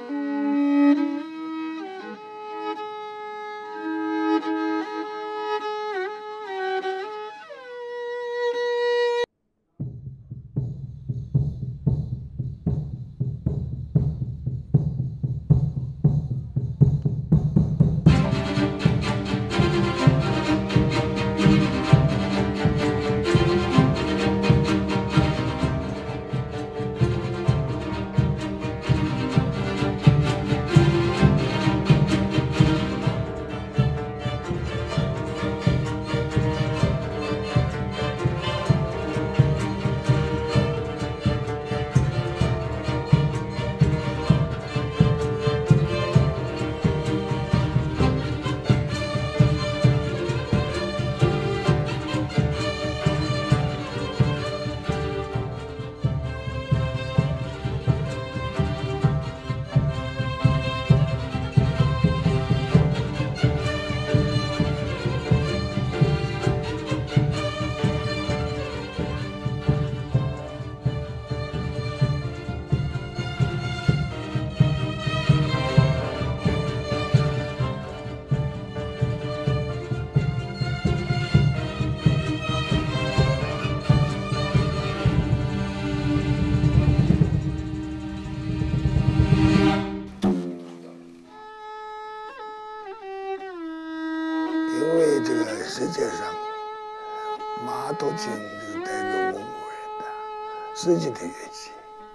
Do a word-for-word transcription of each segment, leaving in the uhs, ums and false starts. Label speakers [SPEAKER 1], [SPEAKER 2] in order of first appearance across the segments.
[SPEAKER 1] 世界上，马头琴就代表蒙古人的自己的乐器，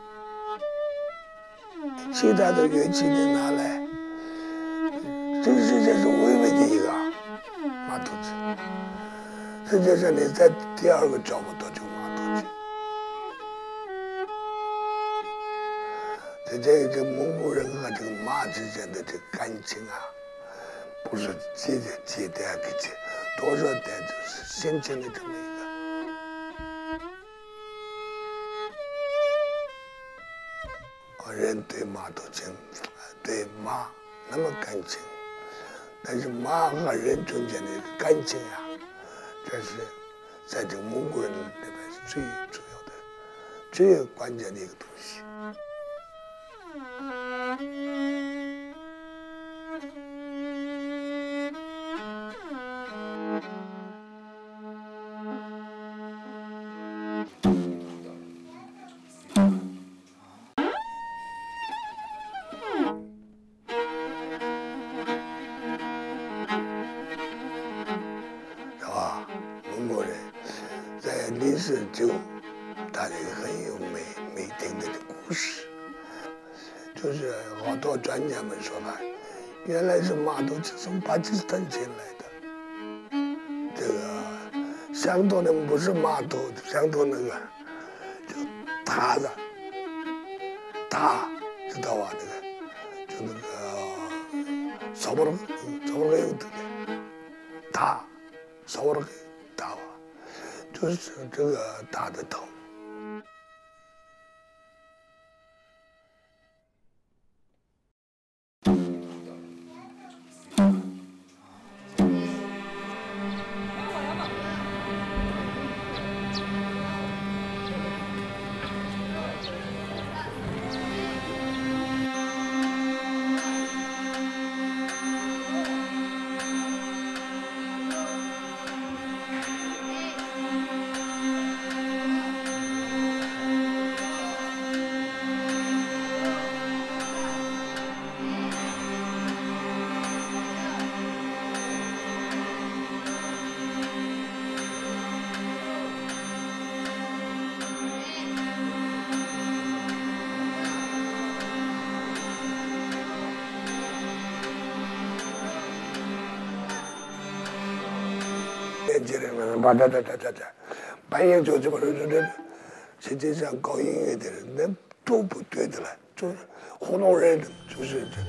[SPEAKER 1] 其他的乐器你拿来，这个世界是唯美的一个马头琴。世界上你再第二个找不到这个马头琴。在这个这蒙古人和这个马之间的这个感情啊，不是几代几代给几多少代，就是形成了这么一个人对马头琴，对马那么感情，但是马和人中间的感情啊，这是在这个蒙古人里边是最主要的、最关键的一个东西。历史就它这个很有美美定的故事，就是好多专家们说了，原来是马头琴从巴基斯坦进来的，这个相同的不是马头，相同那个就塔子，塔知道吧？那个就那个烧不了，烧不了有的塔，烧不了塔吧。就是这个大的头。年轻人们把这这这这这，半夜就这么这这，实际上搞音乐的人那都不对的了，就是糊弄人，就是这。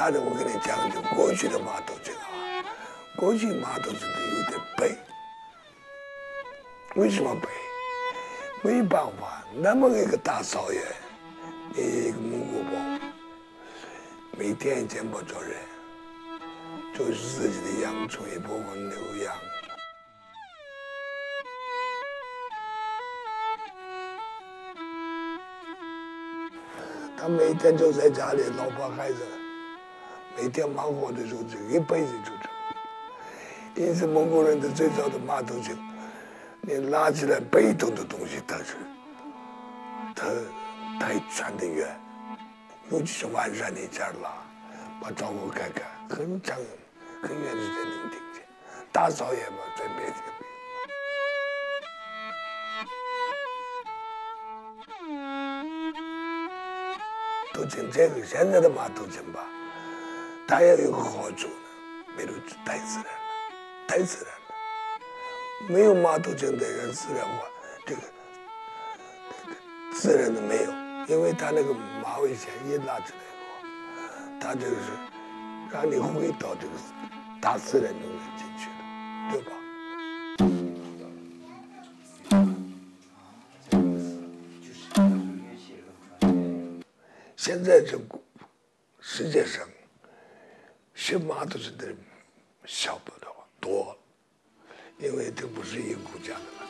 [SPEAKER 1] 但是我跟你讲，就过去的马头琴啊，过去马头琴的有点背。为什么背？没办法，那么一个大草原，一个蒙古包，每天见不着人，就是自己的羊畜一部分牛羊。他每天就在家里，老婆孩子，每天忙活的时候，就一辈子就这么。因此，蒙古人的最早的马头琴，你拿起来被动的东西，它是它太传得远，尤其是晚上你这儿拉，把窗户开开，很长很远的就能听见。大草原嘛，在别地。头琴这个现在的马头琴吧，它也有个好处呢，比如太自然了，太自然了。没有马头琴的人自然化，这个自然的没有，因为它那个马尾线一拉起来的话，它这个是让你回到这个大自然中间进去的，对吧？现在这世界上学马头琴的人少不了多，因为这不是一个国家的了。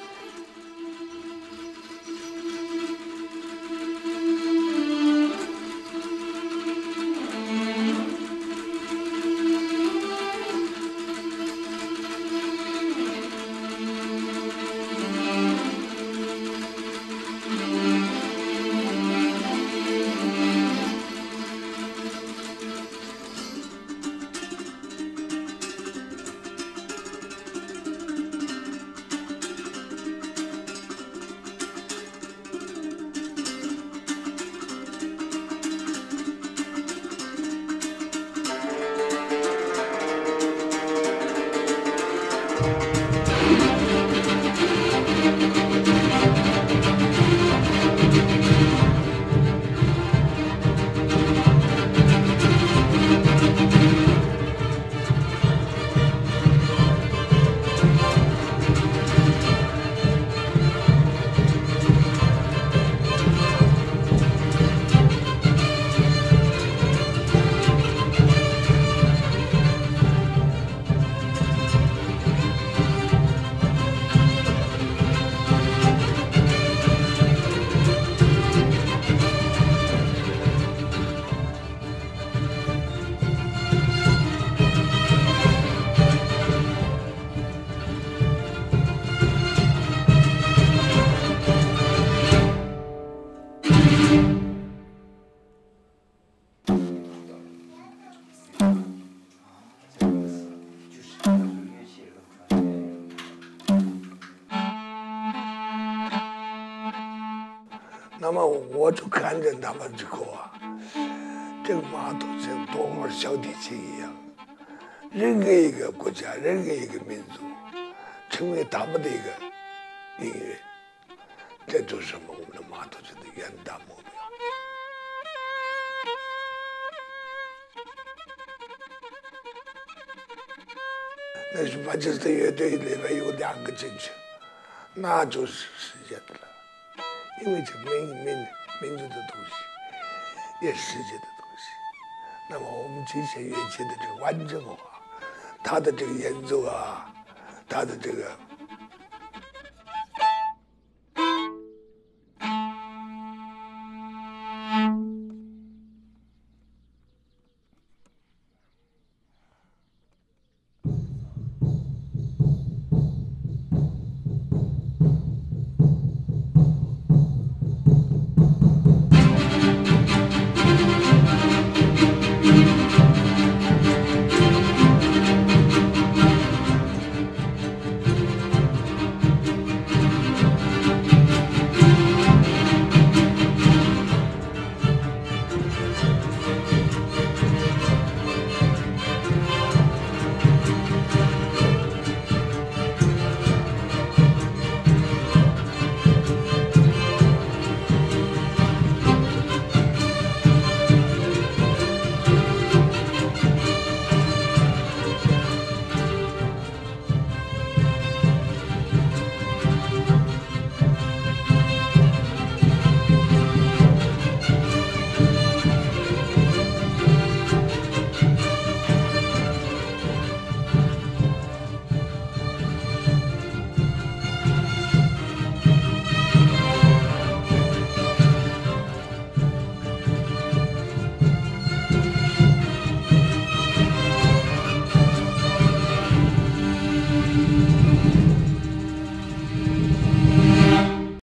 [SPEAKER 1] 那么我就看着他们之后啊，这个马头像多会小提琴一样，任何一个国家、任何一个民族，成为他们的一个音乐，这就是我们的马头琴的远大目标。那是曼彻斯特乐队里面有两个进去，那就是世界的了。因为这民民民族的东西，也是世界的东西。那么我们这些乐器的这个完整化，它的这个演奏啊，它的这个